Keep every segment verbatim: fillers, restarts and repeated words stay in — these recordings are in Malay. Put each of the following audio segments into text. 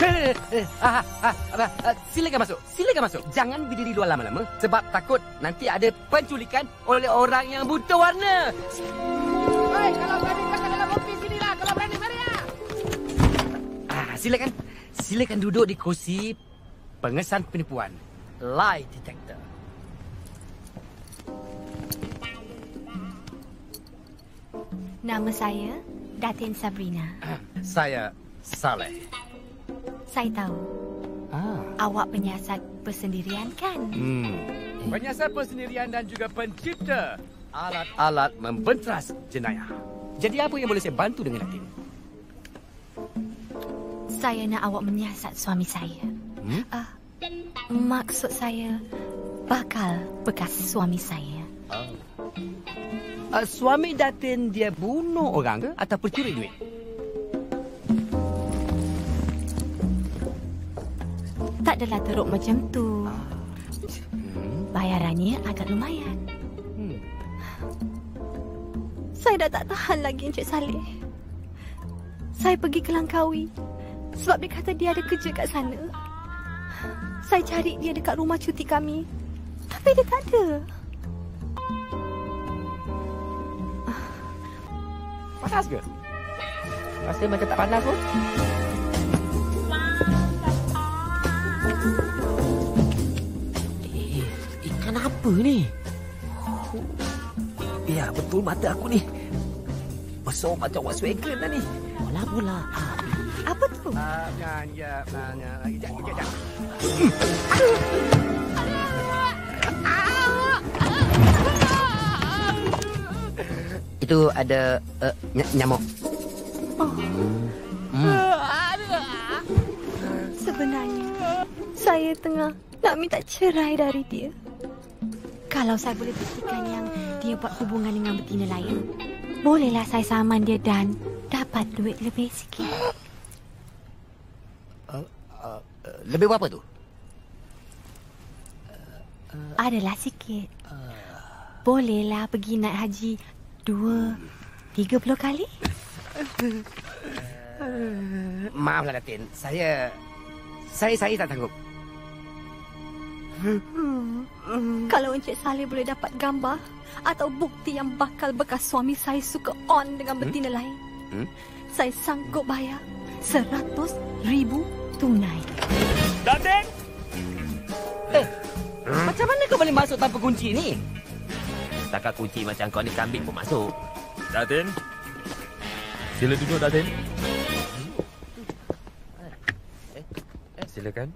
Ah, ah, ah, ah, silakan masuk. Silakan masuk. Jangan berdiri luar lama-lama sebab takut nanti ada penculikan oleh orang yang buta warna. Hei, kalau berani kau dalam ofis sinilah. Kalau berani, mari ya. Ah, silakan. Silakan duduk di kursi pengesan penipuan. Lie detector. Nama saya Datin Sabrina. Saya Saleh. Saya tahu Ah. awak penyiasat persendirian kan? Hmm. Penyiasat persendirian dan juga pencipta alat-alat membenteras jenayah. Jadi apa yang boleh saya bantu dengan Datin? Saya nak awak menyiasat suami saya. Hmm? Ah, maksud saya bakal bekas suami saya. Oh. Uh, suami Datin dia bunuh orang ke ataupun curi duit? Tak adalah teruk macam tu. Bayarannya agak lumayan. Hmm. Saya dah tak tahan lagi Encik Saleh. Saya pergi ke Langkawi sebab dia kata dia ada kerja kat sana. Saya cari dia dekat rumah cuti kami. Tapi dia tak ada. Panas ke? Rasa macam tak panas pun. Eh, ikan apa ni? Ya, betul mata aku ni. Besar macam Volkswagen dah ni. Bola-bola. Apa tu? Ah, ya, ya, ya, ya, ya, ya. Itu ada uh, ny nyamuk. Oh. Hmm. Sebenarnya saya tengah nak minta cerai dari dia. Kalau saya boleh buktikan yang dia buat hubungan dengan betina lain, bolehlah saya saman dia dan dapat duit lebih sikit. Uh, uh, uh, lebih berapa tu? Adalah sikit. Bolehlah pergi naik haji dua, tiga puluh kali? Maaflah Datin, saya saya saya tak sanggup. Kalau Encik Saleh boleh dapat gambar atau bukti yang bakal bekas suami saya suka on dengan betina hmm? lain, hmm? saya sanggup bayar seratus ribu tunai. Datin! Eh, hmm? macam mana kau boleh masuk tanpa kunci ni? Setakat kunci macam kau ni kambing pun masuk. Datin? Sila duduk, Datin. Silakan.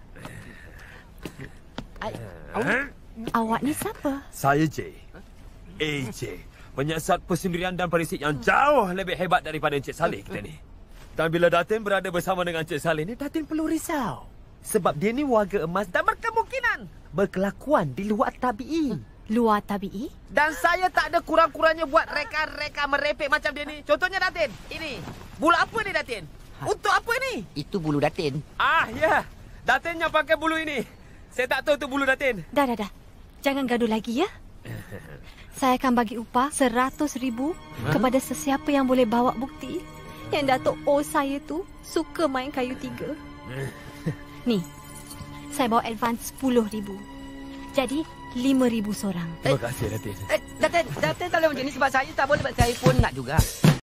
Awak, awak ni siapa? Saya J. A J. Penyiasat persendirian dan perisik yang jauh lebih hebat daripada Encik Saleh kita ni. Dan bila Datin berada bersama dengan Encik Saleh ni, Datin perlu risau. Sebab dia ni warga emas dan berkemungkinan berkelakuan di luar tabi'i. Luar tabi'i? Dan saya tak ada kurang-kurangnya buat reka-reka merepek macam dia ni. Contohnya Datin, ini. Bulu apa ni Datin? Untuk apa ni? Itu bulu Datin. Ah, ya. Datin yang pakai bulu ini. Saya tak tahu tu bulu Datin. Dah, dah, dah. Jangan gaduh lagi ya. Saya akan bagi upah seratus ribu huh? kepada sesiapa yang boleh bawa bukti yang Datuk O saya tu suka main kayu tiga. Ni, saya bawa advance sepuluh ribu. Jadi, lima ribu seorang. Terima kasih Datin. Eh, Datin, Datin tak boleh macam ni sebab saya tak boleh, sebab saya pun nak juga.